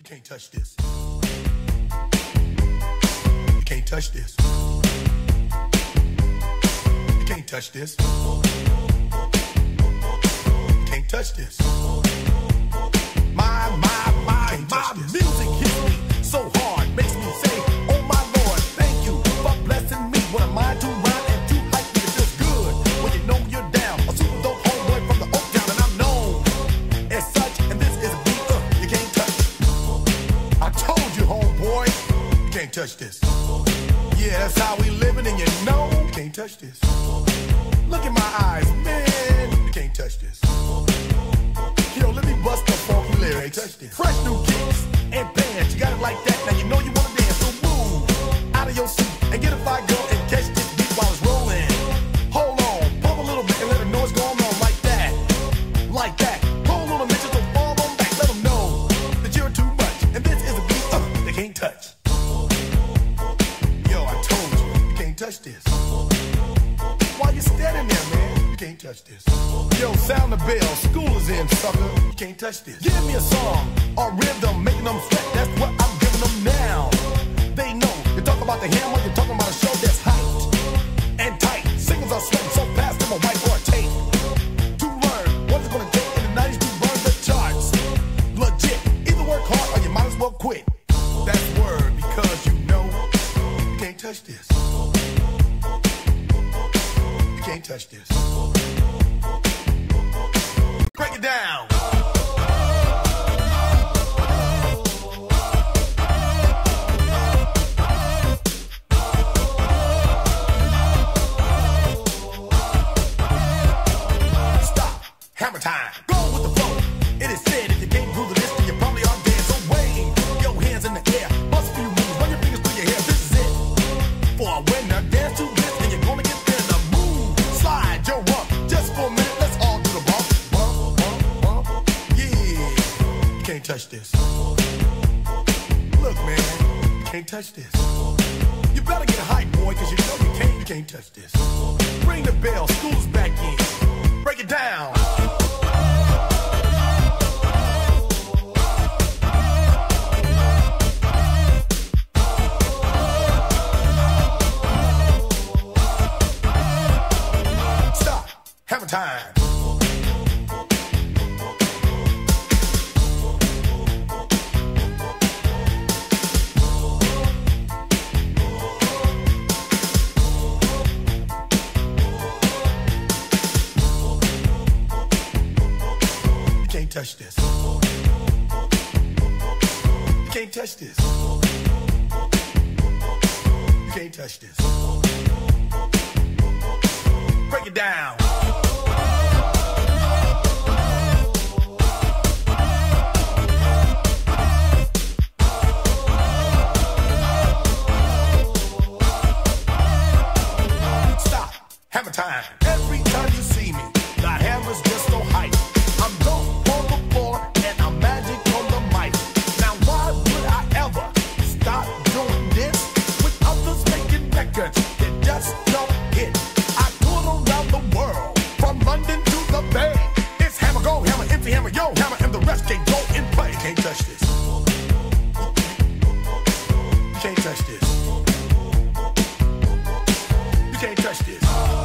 You can't touch this. You can't touch this. You can't touch this. You can't touch this. My music hits me so hard, makes me say, oh my Lord, thank you for blessing me. What am I to rhyme and to hype me? It feels good when you know you're down. A super dope homeboy from the Oak Town, and I'm known as such. And this is a beat you can't touch. I told you, homeboy, you can't touch this. Yeah, that's how we living, and you know you can't touch this. Look in my eyes, man, you can't touch this. Yo, let me bust the funky lyrics. Fresh new kicks and bands, you got it like that. Now you know you wanna dance, so move out of your seat and get a fire girl and catch this beat while it's rolling. Hold on, pump a little bit and let them know what's going on like that. Like that. Hold on a minute, so fall on back. Let them know that you're too much. And this is a beat they can't touch. Yo, I told you, you can't touch this. Why you standing there, man? You can't touch this. Yo, sound the bell, school is in, sucker. You can't touch this. Give me a song or rhythm, making them sweat. That's what I'm giving them now. They know. You talk about the hammer, you're talking about a show that's hyped and tight. Singers are sweating so fast, them a white or a tape. To learn what it's gonna take in the 90s to burn the charts. Legit. Either work hard or you might as well quit. That's word, because you know you can't touch this. You can't touch this. Break it down. Stop. Hammer time. Go with the flow. It is said if you can't groove the list, then you probably are dead. So wave your hands in the air. Bust a few moves. Run your fingers through your hair. This is it. For a winner, dance to this, and you're gonna get there. The move. Slide your rump. Just for a minute, let's all do the bump. Bump, bump, bump. Yeah. You can't touch this. Look, man. You can't touch this. You better get hype, boy, cause you know you can't touch this. Ring the bell, school's back in. Break it down. Stop. Hammer time. You can't touch this. You can't touch this. You can't touch this. Break it down. Stop. Hammer time. Every time you see me, the hammer's just so hype. I'm dope on the floor and I'm magic on the mic. Now why would I ever stop doing this with others making records that just don't hit? I toured around the world, from London to the Bay. It's hammer, go hammer, empty hammer, yo hammer, and the rest can go in play. You can't touch this. You can't touch this. You can't touch this.